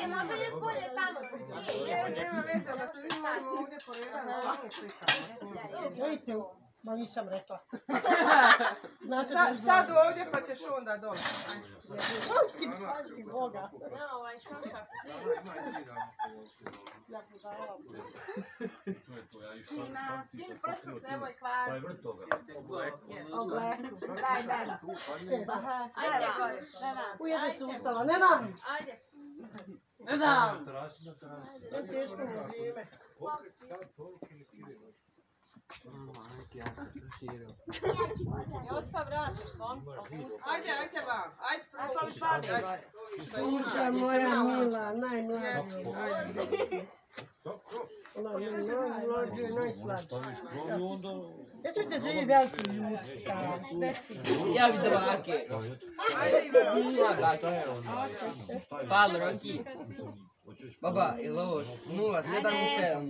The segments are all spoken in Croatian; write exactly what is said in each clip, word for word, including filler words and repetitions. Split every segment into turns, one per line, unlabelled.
Ne, možda je bolje tamo.
Ne, nema veze, da se vi možemo ovdje poredati, ovdje slikamo.
Vidite, ma nisam rekla.
Sad ovdje pa ćeš onda dole.
Ti Boga.
Na ovaj čočak svi.
Ja budalam.
Ima skin prsnut, nemoj kvar.
Daj, daj.
Ajde gore.
Ujede se ustala, ne dam.
Ajde.
Ne dam. To je teško mu vrijeme.
Jospa vraćaš vam.
Ajde, ajde vam. Ajde prvo.
Ajde, babi gore.
Sluša moja mila, najmlađa. Ona je najmlađa, najslađa. Jeste vidite svi veliki ljudi.
Ja vidim ovake. Palo, Roki. Baba, je li ovo nula sedam sedam?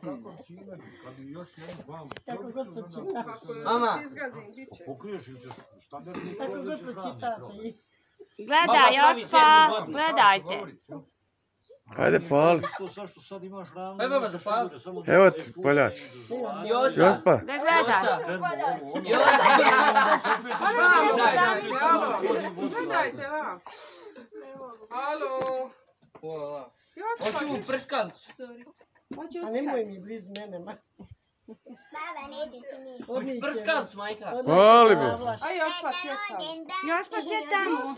Kako god pročitate.
Mama.
Kako god pročitate.
Gledaj, Jospa, gledajte.
Ajde, pali.
Aj, baba, zapali.
Evo ti, paljač. Jospa.
Da gledaj.
Gledajte vam. Halo.
Hoću u prškancu.
A nemoj mi blizu mene, ma.
Baba, neće ti ništa.
Hoću prškancu, majka.
Pali bu.
Aj, Jospa, sjeta.
Jospa, sjed tamo.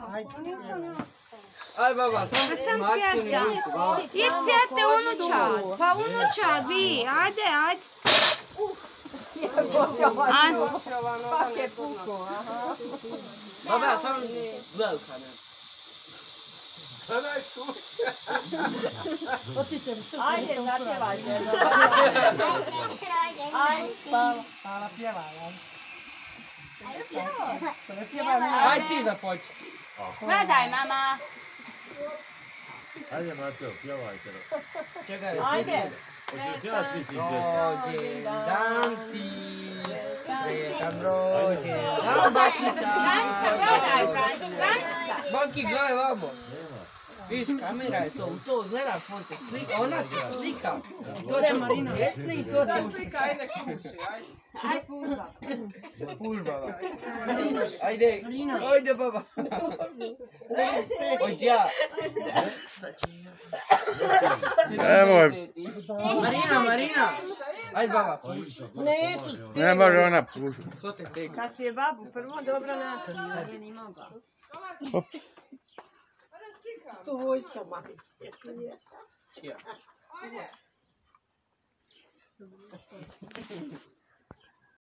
Aj, baba, sam
Pa sam sjeda. Idь sjete unučad. Pa unučad vi, ajde, ajde.
Baba, sam velika, ne.
Gledaj šuj.
Otićem srce.
Ajde, zapjevajte.
Ajde, hvala, hvala, pjevaj.
Aj ti započi.
Gledaj, mama.
Ajde, Mateo, pjevajte.
Čekaj,
Ajde.
Hoćeš ja stisniti?
Rođendan ti, sretan rođendan, bakica.
Franjska, gledaj, Franjska, Franjska.
Baki, gledaj vamo. Viš, kamera je to, u to gledaš, on te slika, ona te slika. I to te desne i to te
Sad slika, ajde kuši, ajde.
Aj, pužba.
puš, baba. Ajde, ajde, baba. Hoć ja.
Nemoj.
Marina, Marina. Ajde, baba, puš.
Neću
Ne može ona pušiti.
Što te slika?
Kad si je babu prvo dobro naslušala, je ni mogla.
s tu vojskama.
Čija?
Ajde.